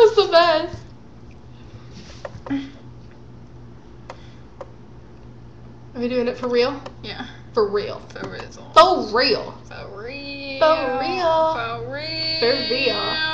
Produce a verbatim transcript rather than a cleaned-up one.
was the best. Are we doing it for real? Yeah. For real. For real. For real. For real. For real. For real. For real.